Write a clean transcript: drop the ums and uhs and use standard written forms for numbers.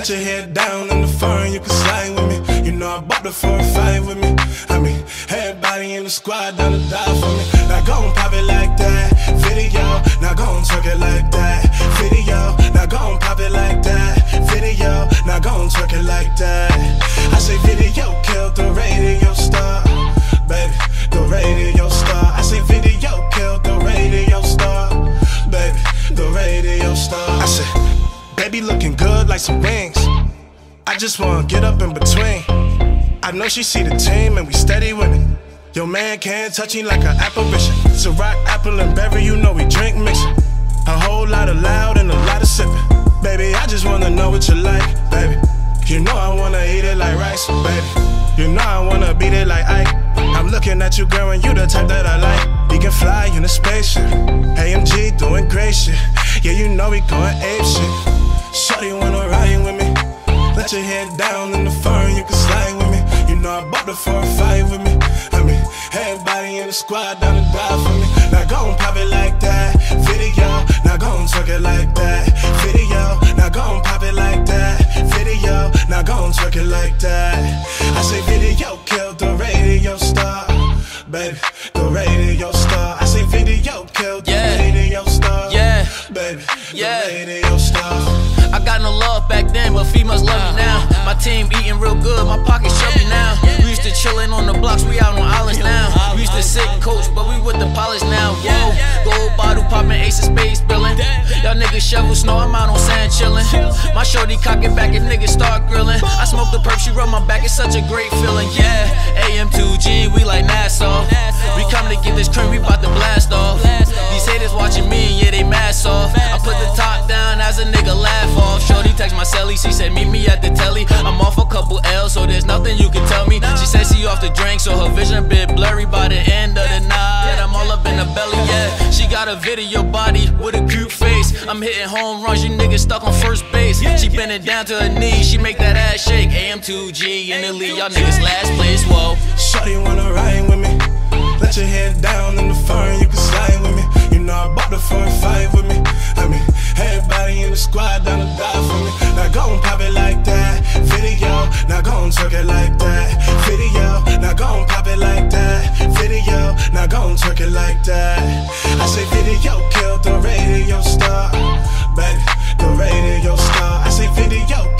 Let your head down in the fur, you can slide with me. You know I bought the 4 or 5 with me. I mean, everybody in the squad down to die for me. Now go and pop it like that. Video, now go and twerk it like that. Video, now go and pop it like that. Video, now go and twerk it like that. I say video killed the radio star, baby, the radio star. I say video killed the radio star, baby, the radio star. I say, baby looking good like some wings. I just wanna get up in between. I know she see the team and we steady winning. Your man can't touch me like an apparition. It's a rock, apple, and berry, you know we drink mixing. A whole lot of loud and a lot of sipping. Baby, I just wanna know what you like, baby. You know I wanna eat it like rice, baby. You know I wanna beat it like Ike. I'm looking at you, girl, and you the type that I like. We can fly in a spaceship, AMG doing great shit. Yeah, you know we going ape shit. Shorty wanna ride with me. Let your head down in the fur, you can slide with me. You know I bought the 4 or 5 with me. I mean, everybody in the squad down to die for me. Now go and pop it like that. Video, now go and twerk it like that. Video, now go and pop it like that. Video, now go and twerk it like that. I say video killed the radio star, baby, the radio star. I say video killed the radio star, baby, the radio star. I got no love back then, but females love me now. My team eating real good, my pockets chubby now. We used to chillin' on the blocks, we out on islands now. We used to sit and coach, but we with the polish now. Whoa, gold bottle poppin', ace of spades spillin'. Y'all niggas shovel snow, I'm out on sand chillin'. My shorty cock it back if niggas start grillin'. I smoke the perp, she rub my back, it's such a great feeling. Yeah, AM2G, we like Nassau. We come to get this cream, we bout to blast off. These haters watching me, yeah, they mad soft. I put the top down as a nigga laugh off. Shorty text my celly, she said meet me at the telly. I'm off a couple L's, so there's nothing you can tell me. She said she off the drink, so her vision bit blurry by the end of the night. I'm all up in the belly, yeah. She got a video body with a cute face. I'm hitting home runs, you niggas stuck on first base. She bending down to her knees, she make that ass shake. AM2G in the league, y'all niggas last place, whoa. Shorty wanna ride with me. Let your head down in the fur, you can slide with me. You know I bought the 4 or 5 with me. I mean, everybody in the squad down to die for me. Now go and pop it like that. Video, now go and twerk it like that. Video, now go and pop it like that. Video, now go and twerk it like that. I say video killed the radio star, baby, the radio star. I say video